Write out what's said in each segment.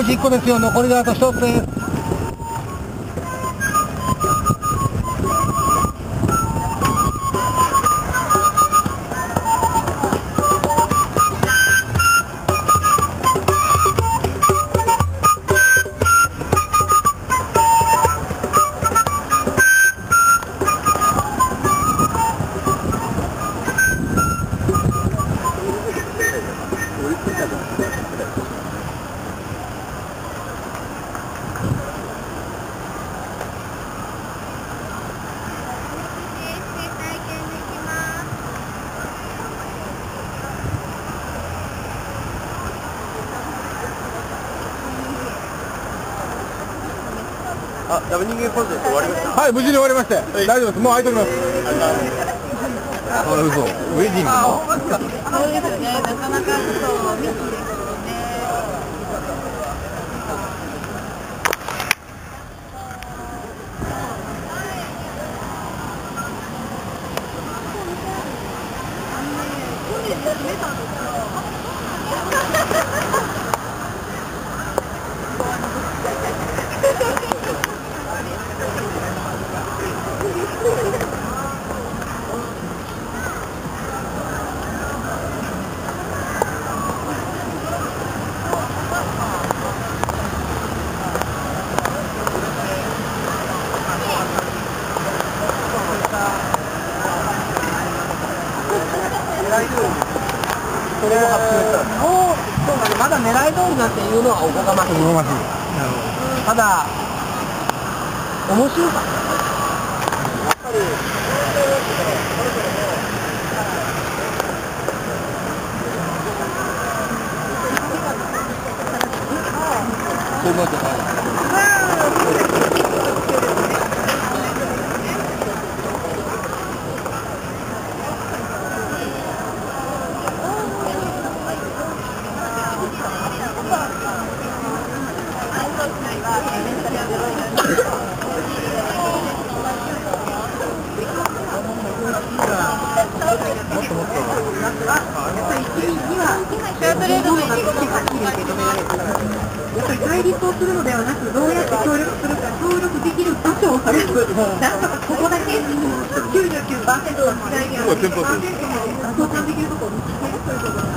し1個ですよ。残りがあと1つです。 あ、ダブ人間コンテスト終わりました。 はい、無事に終わりまして、大丈夫です。もう空いております。あ、嘘。ウェディングの。 そうですね。なかなかちょっとミスですよね。 それを発表したんです。そうなんで、まだ狙い通りなんていうのはおこがましい。 おこがましい。なるほど。 ただ、面白かった。やっぱり、そう思ってた。 対立をするのではなく、どうやって協力するか、協力できる場所を探す。なんとかここだけ99% の違いには100%まで相関できるところを見つけるということです。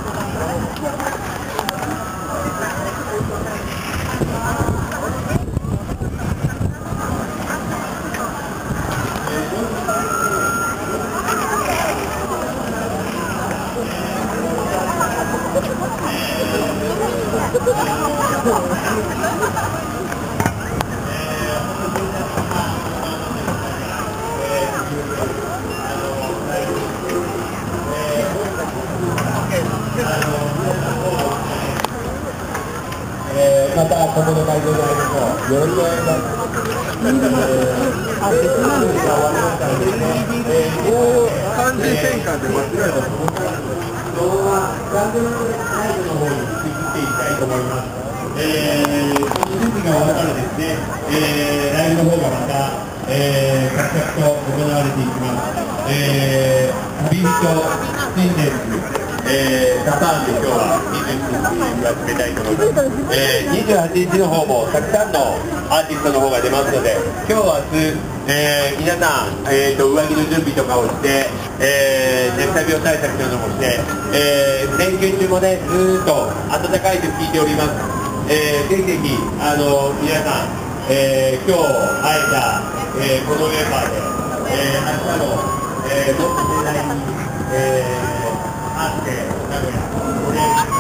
またここの会場で会いましょう。よろしくお願いします。別なんですか。終わりましたのでね。 完全転換で間違えたと思う。 今日はライブの方に移っていきたいと思います。この準備が終わったらですね、ライブの方がまた、着々と行われていきます。旅人新です。パターンで今日は27日を始めたいと思います。28日の方もたくさんのアーティストの方が出ますので、今日明日、皆さん、上着の準備とかをして、熱帯病対策などもして、連休中もね、ずーっと暖かいと聞いております。ぜひぜひ皆さん、今日会えた、このメンバーで、明日の、もっと世代に、会って名古屋、